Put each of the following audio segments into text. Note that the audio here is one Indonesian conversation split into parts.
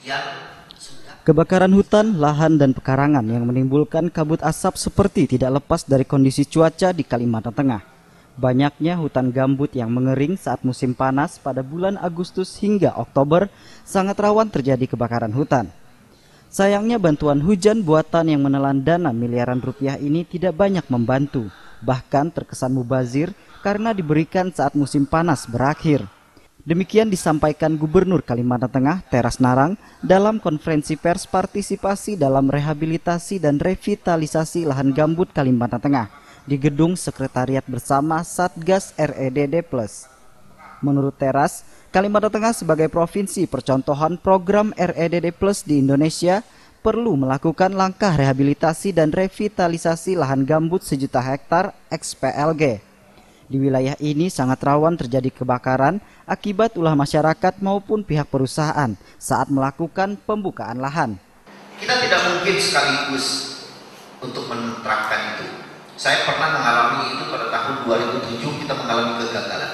Kebakaran hutan, lahan, dan pekarangan yang menimbulkan kabut asap seperti tidak lepas dari kondisi cuaca di Kalimantan Tengah. Banyaknya hutan gambut yang mengering saat musim panas pada bulan Agustus hingga Oktober sangat rawan terjadi kebakaran hutan. Sayangnya bantuan hujan buatan yang menelan dana miliaran rupiah ini tidak banyak membantu, bahkan terkesan mubazir karena diberikan saat musim panas berakhir. Demikian disampaikan Gubernur Kalimantan Tengah, Teras Narang, dalam konferensi pers partisipasi dalam rehabilitasi dan revitalisasi lahan gambut Kalimantan Tengah di Gedung Sekretariat Bersama Satgas REDD+. Menurut Teras, Kalimantan Tengah sebagai provinsi percontohan program REDD+ di Indonesia perlu melakukan langkah rehabilitasi dan revitalisasi lahan gambut 1 juta hektar XPLG. Di wilayah ini sangat rawan terjadi kebakaran akibat ulah masyarakat maupun pihak perusahaan saat melakukan pembukaan lahan. Kita tidak mungkin sekaligus untuk menerapkan itu. Saya pernah mengalami itu pada tahun 2007, kita mengalami kegagalan.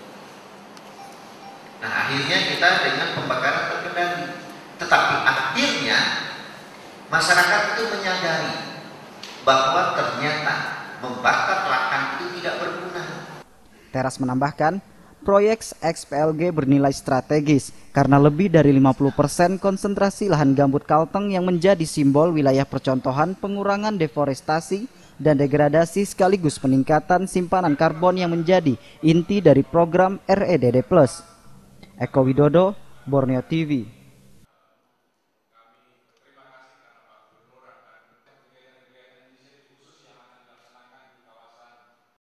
Nah, akhirnya kita dengan pembakaran terkendali. Tetapi akhirnya masyarakat itu menyadari bahwa ternyata membakar lahan itu tidak berguna. Teras menambahkan, proyek XPLG bernilai strategis karena lebih dari 50% konsentrasi lahan gambut Kalteng yang menjadi simbol wilayah percontohan pengurangan deforestasi dan degradasi sekaligus peningkatan simpanan karbon yang menjadi inti dari program REDD+. Eko Widodo, Borneo TV.